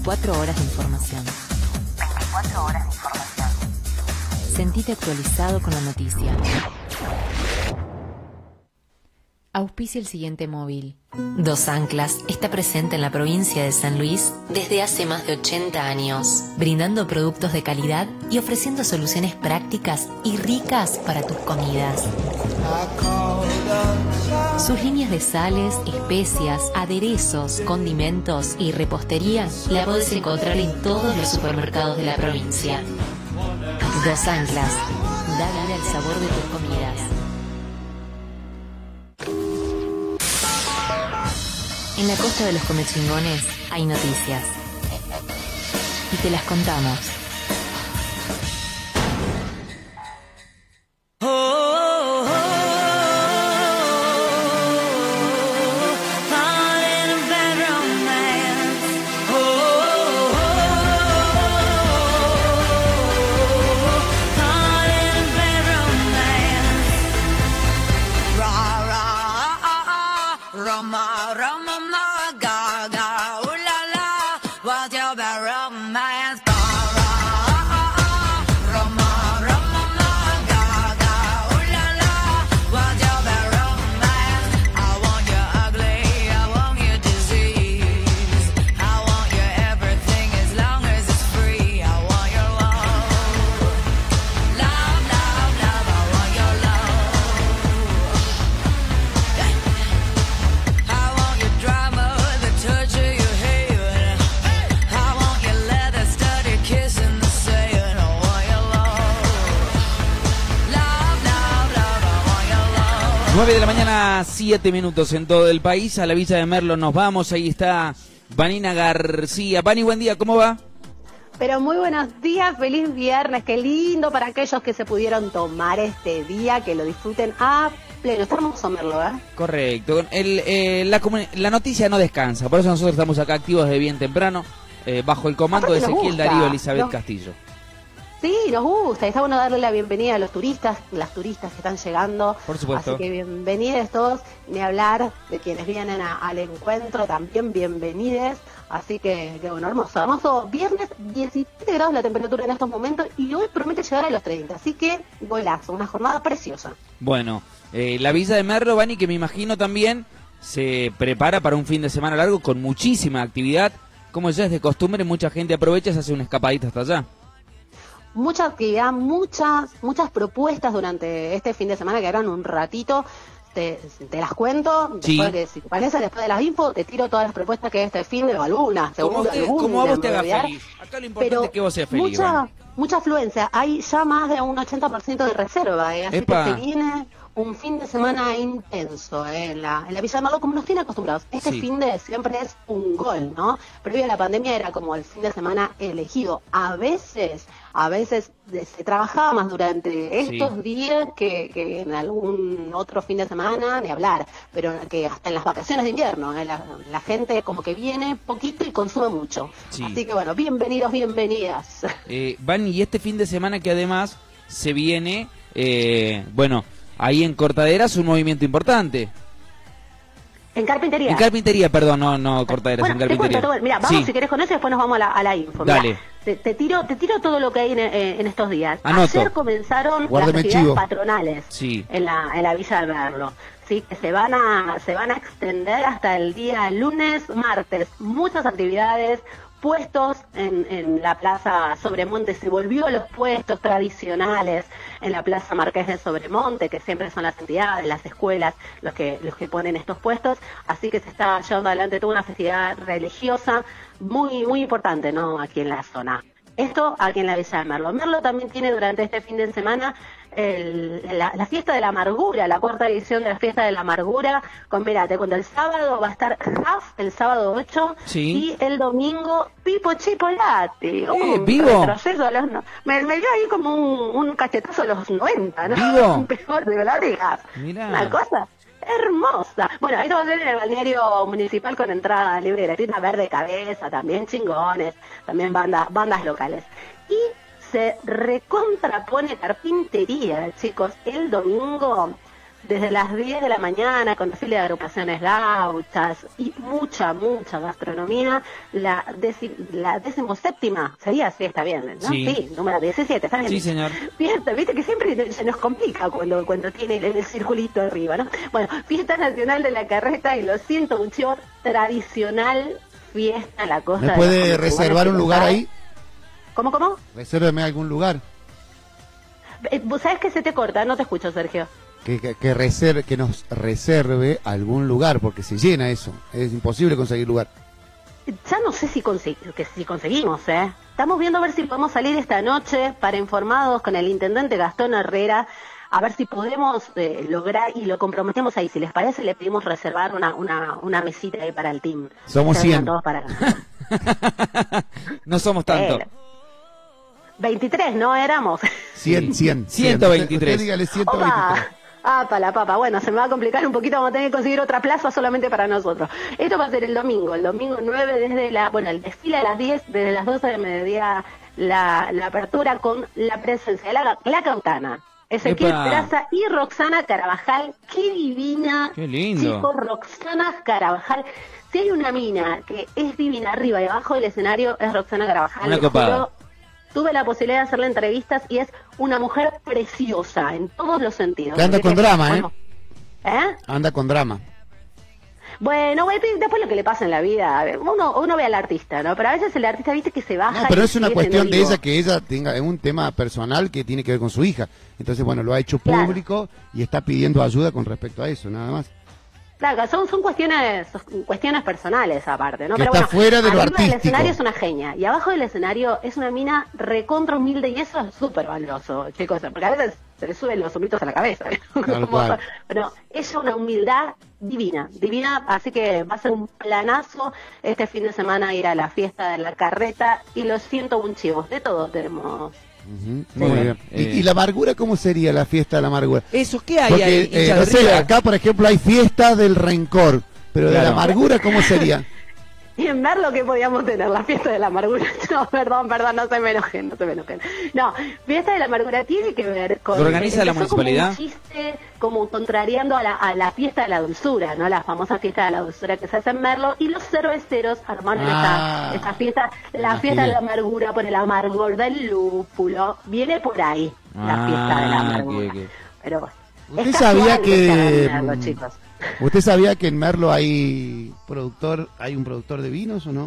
24 horas de información. 24 horas de información. Sentite actualizado con la noticia. Auspicia el siguiente móvil. Dos Anclas está presente en la provincia de San Luis desde hace más de 80 años, brindando productos de calidad y ofreciendo soluciones prácticas y ricas para tus comidas. Sus líneas de sales, especias, aderezos, condimentos y repostería la podés encontrar en todos los supermercados de la provincia. Dos Anclas, da vida al sabor de tus comidas. En la costa de los comechingones hay noticias. Y te las contamos. De la mañana, 7 minutos en todo el país. A la Villa de Merlo nos vamos. Ahí está Vanina García. Vani, buen día, ¿cómo va? Pero muy buenos días, feliz viernes, qué lindo para aquellos que se pudieron tomar este día, que lo disfruten a pleno. Está hermoso Merlo, ¿eh? Correcto. La noticia no descansa, por eso nosotros estamos acá activos de bien temprano, bajo el comando de Ezequiel Darío Elizabeth Castillo. Sí, nos gusta, está bueno darle la bienvenida a los turistas, las turistas que están llegando. Por supuesto. Así que bienvenidos todos, ni hablar de quienes vienen al encuentro, también bienvenides. Así que bueno, hermoso. Viernes, 17 grados la temperatura en estos momentos y hoy promete llegar a los 30, así que golazo, una jornada preciosa. Bueno, la Villa de Merlo, Vani, que me imagino también se prepara para un fin de semana largo con muchísima actividad. Como ya es de costumbre, mucha gente aprovecha y se hace una escapadita hasta allá. Mucha actividad, muchas propuestas durante este fin de semana que harán un ratito. Te las cuento, sí. Después si te parece, después de las info, te tiro todas las propuestas que este fin de algunas, seguro. Como a vos te haga feliz. Acá lo importante es que vos seas feliz. Mucha afluencia, hay ya más de un 80% de reserva, así Epa. que se viene un fin de semana intenso en la Villa de Merlo, como nos tiene acostumbrados. Este fin de siempre es un gol, ¿no? Previo a la pandemia era como el fin de semana elegido. A veces se trabajaba más durante estos días que en algún otro fin de semana, ni hablar, pero que hasta en las vacaciones de invierno, la gente como que viene poquito y consume mucho. Sí. Así que bueno, bienvenidos, bienvenidas. Van, y este fin de semana que además se viene, ahí en Cortaderas un movimiento importante. En carpintería. En carpintería, perdón, no Cortaderas, en carpintería. Mira, vamos si querés con eso y después nos vamos a la info. Dale. Mirá, te tiro todo lo que hay en estos días. Anoto. Ayer comenzaron las actividades patronales en la Villa de Merlo. Sí, que se van a extender hasta el día lunes, martes. Muchas actividades, puestos en la Plaza Sobremonte, se volvió a los puestos tradicionales en la Plaza Marqués de Sobremonte, que siempre son las entidades, las escuelas, los que ponen estos puestos, así que se está llevando adelante toda una festividad religiosa muy, muy importante, ¿no?, aquí en la zona. Esto aquí en la Villa de Merlo. Merlo también tiene durante este fin de semana la fiesta de la amargura, la cuarta edición de la fiesta de la amargura. Te cuento, el sábado va a estar Huff, el sábado 8, y el domingo Pipo Chipolati. ¿Vivo? Me dio ahí como un cachetazo a los 90, ¿no? ¿Vivo? Un peor de Glorias. Una cosa hermosa. Bueno, esto va a ser en el balneario municipal con entrada libre gratuita, Verde Cabeza, también chingones, también bandas locales. Y se recontrapone carpintería, chicos. El domingo desde las 10 de la mañana, con desfile de agrupaciones gauchas y mucha gastronomía. La 17ª sería, sí, está bien, ¿no? Sí, número 17, ¿está bien? Sí, señor. Fiesta, viste que siempre se nos complica cuando tiene el circulito arriba, ¿no? Bueno, Fiesta Nacional de la Carreta y los 101 chivos, tradicional fiesta en la costa. ¿Me puede reservar un lugar ahí? ¿Cómo? Resérveme algún lugar. ¿Vos sabés que se te corta? No te escucho, Sergio. Que nos reserve algún lugar, porque se llena eso. Es imposible conseguir lugar. Ya no sé si conseguimos, ¿eh? Estamos viendo a ver si podemos salir esta noche para informados con el intendente Gastón Herrera, a ver si podemos lograr, y lo comprometemos ahí. Si les parece, le pedimos reservar una mesita ahí para el team. Somos 100. No somos tanto. 23, ¿no? Éramos 100. 123. Dígale 123. Para la papa. Bueno, se me va a complicar un poquito, vamos a tener que conseguir otra plaza solamente para nosotros. Esto va a ser el domingo 9, desde el desfile a las 10, desde las 12 de mediodía, la apertura con la presencia de la Cautana, Ezequiel Peraza y Roxana Carabajal. ¡Qué divina! ¡Qué lindo! Chicos, Roxana Carabajal. Si hay una mina que es divina arriba y abajo del escenario, es Roxana Carabajal. Una copada. Tuve la posibilidad de hacerle entrevistas y es una mujer preciosa en todos los sentidos. Que anda con drama, bueno, Anda con drama. Bueno, después lo que le pasa en la vida, uno ve al artista, ¿no? Pero a veces el artista, viste, que se baja. No, pero es una cuestión de ella, que ella tenga un tema personal que tiene que ver con su hija. Entonces, bueno, lo ha hecho público y está pidiendo ayuda con respecto a eso, nada más. Claro, son cuestiones personales aparte, ¿no? Que Pero está fuera de lo arriba artístico. del escenario es una genia y abajo del escenario es una mina recontra humilde y eso es súper valioso, chicos, porque a veces se le suben los hombritos a la cabeza. Pero es una humildad divina, así que va a ser un planazo este fin de semana ir a la fiesta de la Carreta y los 101 chivos, de todo tenemos. Muy bien. ¿Y la amargura cómo sería la fiesta de la amargura? ¿Eso qué hay porque, ahí? No sé, acá por ejemplo hay fiesta del rencor, pero de la amargura ¿cómo sería? Y en ver lo que podíamos tener, la fiesta de la amargura. No, perdón, no se me enojen. No, fiesta de la amargura tiene que ver con... ¿Lo organiza la municipalidad? Como un chiste, como contrariando a la fiesta de la dulzura, ¿no? La famosa fiesta de la dulzura que se hace en Merlo, y los cerveceros armaron esta fiesta, la fiesta de la amargura por el amargor del lúpulo. Viene por ahí, la fiesta de la amargura. Okay. Pero bueno, ¿usted sabía que... Merlo, chicos? ¿Usted sabía que en Merlo hay un productor de vinos o no?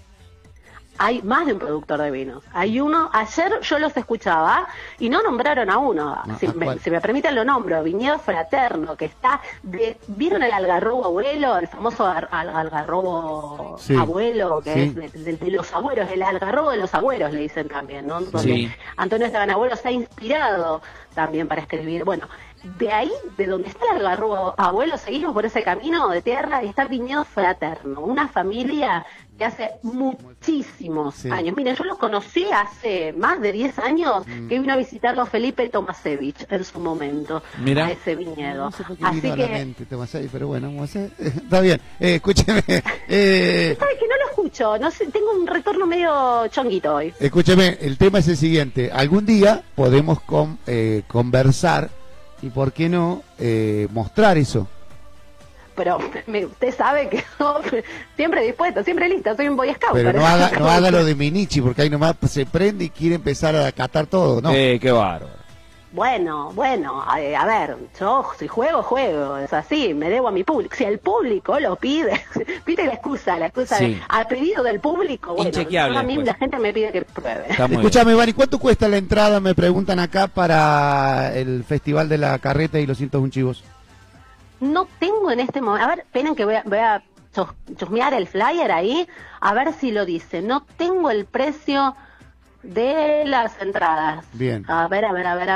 Hay más de un productor de vinos. Hay uno, ayer yo los escuchaba y no nombraron a uno. Si me permiten lo nombro, Viñedo Fraterno, que está ¿vieron el algarrobo abuelo? El famoso algarrobo abuelo, que es de los abuelos, el algarrobo de los abuelos le dicen también, ¿no? Donde Antonio Esteban Abuelo se ha inspirado también para escribir. Bueno, de ahí, de donde está el algarrobo abuelo, seguimos por ese camino de tierra y está Viñedo Fraterno, una familia que hace muchísimos años. Miren, yo los conocí hace más de 10 años, que vino a visitarlo Felipe Tomasevich en su momento. Mirá. A ese viñedo. No sé por qué vino a la mente Tomasevich, pero bueno, vamos a hacer. Está bien, escúcheme. ¿Sabe que no lo escucho? No sé, tengo un retorno medio chonguito hoy. Escúcheme, el tema es el siguiente. Algún día podemos conversar y, ¿por qué no, mostrar eso? Pero usted sabe que yo siempre dispuesto, siempre lista, soy un boy scout. Pero no haga lo de Minichi, porque ahí nomás se prende y quiere empezar a catar todo, ¿no? Qué bárbaro. Bueno, a ver, yo si juego, es así, me debo a mi público. Si el público lo pide, pide la excusa a pedido del público, bueno, inchequeable, a mí la gente me pide que pruebe. Escúchame, Vani, ¿cuánto cuesta la entrada? Me preguntan acá para el Festival de la Carreta y los 101 chivos. No tengo en este momento, a ver, esperen que voy a chusmear el flyer ahí, a ver si lo dice. No tengo el precio de las entradas. Bien. A ver,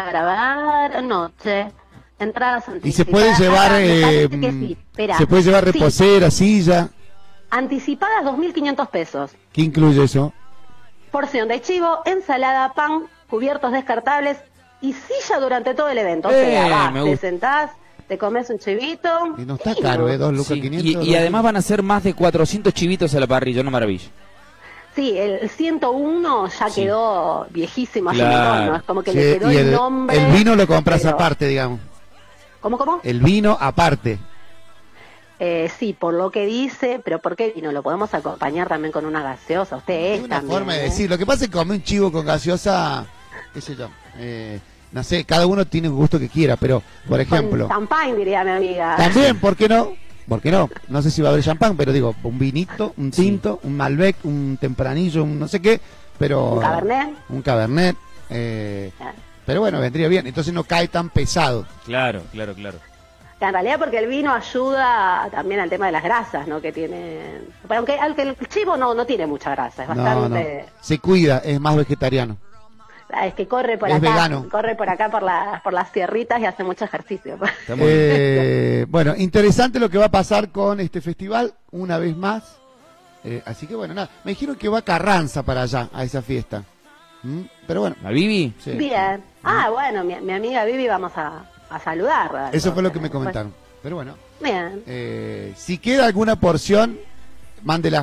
noche, entradas anticipadas. ¿Y se puede llevar, se puede llevar reposera, silla? Anticipadas 2.500 pesos. ¿Qué incluye eso? Porción de chivo, ensalada, pan, cubiertos descartables y silla durante todo el evento. O sea, te sentás, te comes un chivito. Y no está caro, 2 lucas 500. Y además van a ser más de 400 chivitos a la parrilla, una maravilla. Sí, el 101 ya quedó viejísimo, ¿no? Es como que le quedó el nombre. El vino lo compras aparte, digamos. ¿Cómo? El vino aparte. Sí, por lo que dice, pero ¿por qué vino? Lo podemos acompañar también con una gaseosa. Usted es una también, forma de decir. Lo que pasa es que comer un chivo con gaseosa, qué sé yo, no sé, cada uno tiene un gusto que quiera, pero, por ejemplo... Con champán, diría mi amiga. También, ¿por qué no? ¿Por qué no? No sé si va a haber champán, pero digo, un vinito, un tinto, un Malbec, un tempranillo, un no sé qué, pero... Un cabernet. Un cabernet, pero bueno, vendría bien, entonces no cae tan pesado. Claro. En realidad porque el vino ayuda también al tema de las grasas, ¿no? Que tiene... Aunque el chivo no tiene mucha grasa, es bastante... No. Se cuida, es más vegetariano. Es que corre por es acá, vegano. Corre por acá por las sierritas y hace mucho ejercicio. Bueno, interesante lo que va a pasar con este festival, una vez más. Así que bueno, nada, me dijeron que va Carranza para allá, a esa fiesta. Pero bueno. ¿La Vivi? Sí. Bien. Bueno, mi amiga Vivi vamos a saludarla. Eso fue lo que me comentaron. Pero bueno. Bien. Si queda alguna porción, mándela.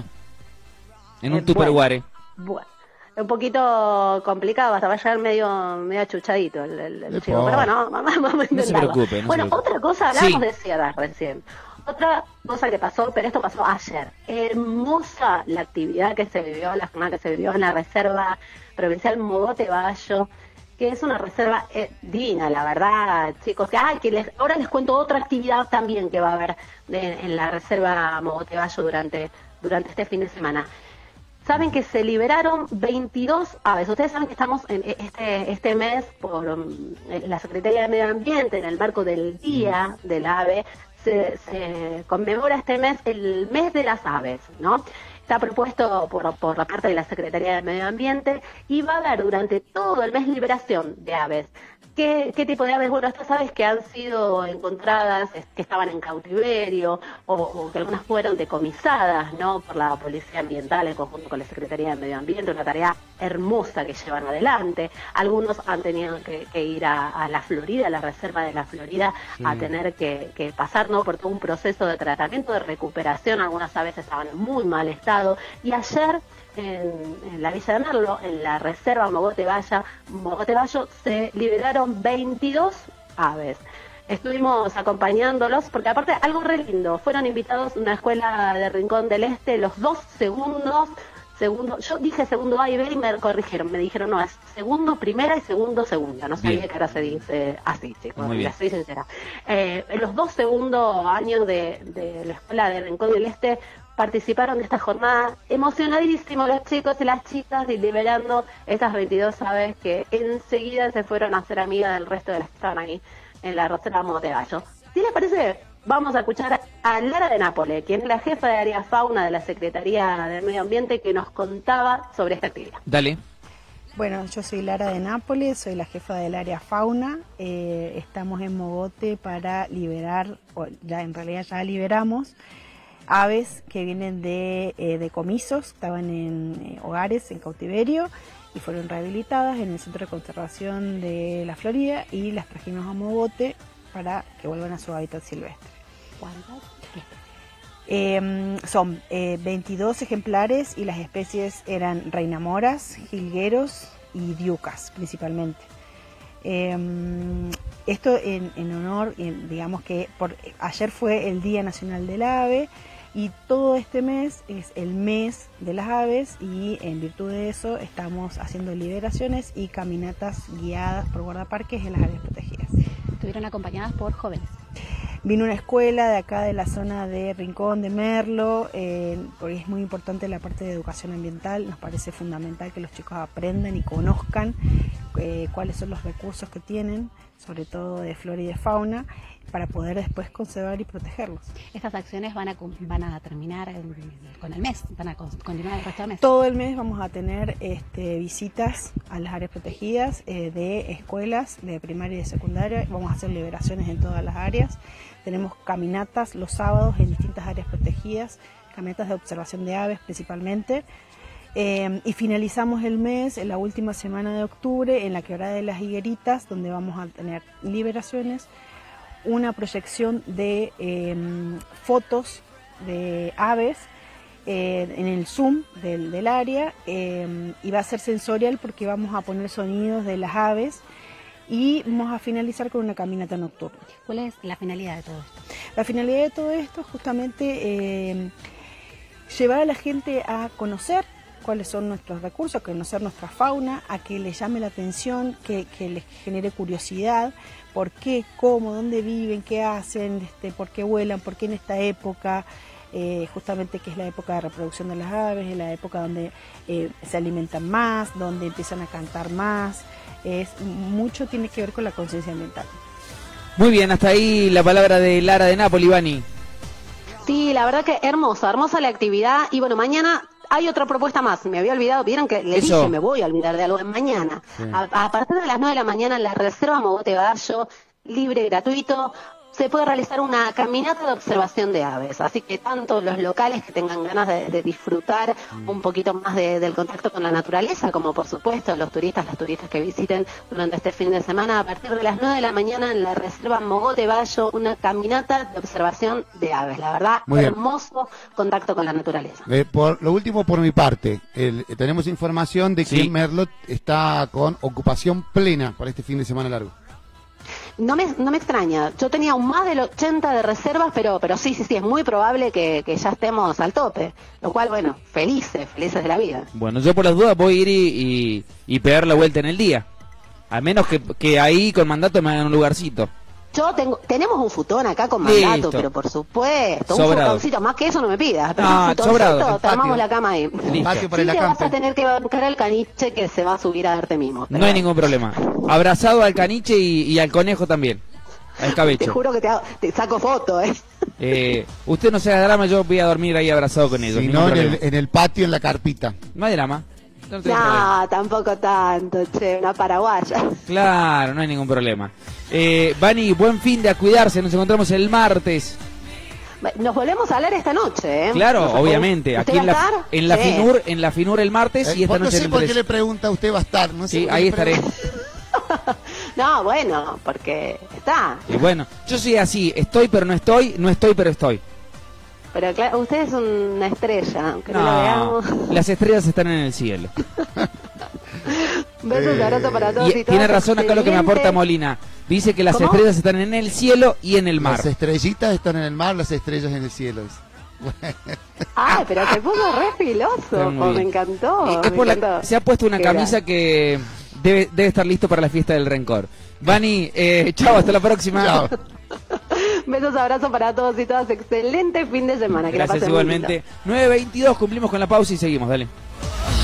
En un tupperware. Bueno. Un poquito complicado, hasta va a llegar medio achuchadito el chivo. Pero bueno, vamos a intentarlo. No se preocupe. Otra cosa, hablábamos de sierras recién. Otra cosa que pasó, pero esto pasó ayer. Hermosa la actividad que se vivió, la jornada que se vivió en la Reserva Provincial Mogote Bayo, que es una reserva divina, la verdad, chicos. Ahora les cuento otra actividad también que va a haber en la Reserva Mogote Bayo durante este fin de semana. Saben que se liberaron 22 aves. Ustedes saben que estamos en este mes por la Secretaría de Medio Ambiente, en el marco del Día del Ave, se conmemora este mes el mes de las aves, ¿no? Está propuesto por la parte de la Secretaría de Medio Ambiente y va a haber durante todo el mes liberación de aves. ¿Qué tipo de aves? Bueno, estas aves que han sido encontradas, que estaban en cautiverio o que algunas fueron decomisadas, ¿no? Por la Policía Ambiental en conjunto con la Secretaría de Medio Ambiente, una tarea hermosa que llevan adelante. Algunos han tenido que ir a la Florida, a la Reserva de la Florida, a tener que pasar, ¿no? Por todo un proceso de tratamiento, de recuperación. Algunas aves estaban en muy mal estado. Y ayer, en la Villa de Merlo, en la Reserva Mogote Bayo, se liberaron 22 aves. Estuvimos acompañándolos, porque aparte, algo re lindo, fueron invitados a una escuela de Rincón del Este, los 2 segundos, yo dije segundo A y B y me corrigieron, me dijeron no, es segundo primera y segundo segunda, no sabía que ahora se dice así, chicos, soy sincera. En los 2 segundos años de la escuela de Rincón del Este participaron de esta jornada, emocionadísimos los chicos y las chicas, y liberando estas 22 aves que enseguida se fueron a hacer amigas del resto de las que estaban ahí en la Reserva Mogote Bayo. Si les parece, vamos a escuchar a Lara de Nápoles, quien es la jefa de área fauna de la Secretaría del Medio Ambiente, que nos contaba sobre esta actividad. Dale. Bueno, yo soy Lara de Nápoles, soy la jefa del área fauna. Estamos en Mogote para liberar, en realidad ya liberamos, aves que vienen de decomisos, estaban en hogares, en cautiverio, y fueron rehabilitadas en el Centro de Conservación de la Florida, y las trajimos a Mogote para que vuelvan a su hábitat silvestre. ¿Cuántas? Son 22 ejemplares, y las especies eran reinamoras, jilgueros y diucas principalmente. Esto en honor, digamos que ayer fue el Día Nacional del Ave, y todo este mes es el mes de las aves, y en virtud de eso estamos haciendo liberaciones y caminatas guiadas por guardaparques en las áreas protegidas. Estuvieron acompañadas por jóvenes. Vino una escuela de acá de la zona de Rincón de Merlo, porque es muy importante la parte de educación ambiental. Nos parece fundamental que los chicos aprendan y conozcan cuáles son los recursos que tienen, sobre todo de flora y de fauna, para poder después conservar y protegerlos. Estas acciones van a terminar con el mes, van a continuar el resto del mes. Todo el mes vamos a tener visitas a las áreas protegidas de escuelas de primaria y de secundaria. Vamos a hacer liberaciones en todas las áreas. Tenemos caminatas los sábados en distintas áreas protegidas, caminatas de observación de aves principalmente. Y finalizamos el mes en la última semana de octubre en la Quebrada de las Higueritas, donde vamos a tener liberaciones, una proyección de fotos de aves en el Zoom del área, y va a ser sensorial porque vamos a poner sonidos de las aves y vamos a finalizar con una caminata nocturna. ¿Cuál es la finalidad de todo esto? La finalidad de todo esto es justamente llevar a la gente a conocer cuáles son nuestros recursos, a conocer nuestra fauna, a que les llame la atención, que les genere curiosidad, por qué, cómo, dónde viven, qué hacen, por qué vuelan, por qué en esta época, justamente que es la época de reproducción de las aves, es la época donde se alimentan más, donde empiezan a cantar más, mucho tiene que ver con la conciencia ambiental. Muy bien, hasta ahí la palabra de Lara de Nápoli, Vani. Sí, la verdad que hermosa la actividad. Y bueno, mañana hay otra propuesta más. Me había olvidado, vieron que le dije, me voy a olvidar de algo en mañana. Sí. A partir de las 9 de la mañana en la Reserva Mogote Bayo, libre, gratuito, se puede realizar una caminata de observación de aves. Así que tanto los locales que tengan ganas de disfrutar un poquito más del contacto con la naturaleza, como por supuesto las turistas que visiten durante este fin de semana, a partir de las 9 de la mañana en la Reserva Mogote Bayo, una caminata de observación de aves. La verdad, hermoso contacto con la naturaleza. Por lo último, por mi parte, tenemos información de que Merlot está con ocupación plena para este fin de semana largo. No me extraña, yo tenía un más del 80 de reservas, pero sí, es muy probable que ya estemos al tope, lo cual, bueno, felices de la vida. Bueno, yo por las dudas voy a ir y pegar la vuelta en el día, a menos que ahí con mandato me hagan un lugarcito. Tenemos un futón acá con mandato, listo. Pero por supuesto, un futoncito, más que eso no me pidas, pero un futoncito, te armamos la cama ahí. Patio por el te acampe. Vas a tener que bancar al caniche que se va a subir a darte mimo. No hay ningún problema. Abrazado al caniche y al conejo también, al escabeche. Te juro que te saco foto, Usted no se haga drama, yo voy a dormir ahí abrazado con ellos. Si no, en el patio, en la carpita. No hay drama. No, tampoco tanto, una paraguaya. Claro, no hay ningún problema. Vani, buen fin de a cuidarse, nos encontramos el martes. Nos volvemos a hablar esta noche, Claro, obviamente, aquí en la Finur el martes y esta noche no sé por qué le pregunta, usted va a estar, no sé. Sí, ahí estaré. No, bueno, porque está. Y bueno, yo soy así, estoy pero no estoy, no estoy pero estoy. Pero claro, usted es una estrella, aunque no lo veamos. Las estrellas están en el cielo. Besos, abrazos para todos y todas. Tiene razón acá lo que me aporta Molina. Dice que las estrellas están en el cielo y en el mar. Las estrellitas están en el mar, las estrellas en el cielo. Ay, pero se puso re filoso, me encantó. Se ha puesto una camisa que debe estar listo para la fiesta del rencor. Vani, chao, hasta la próxima. Chao. Besos, abrazos para todos y todas. Excelente fin de semana. Gracias igualmente. 9:22, cumplimos con la pausa y seguimos, dale.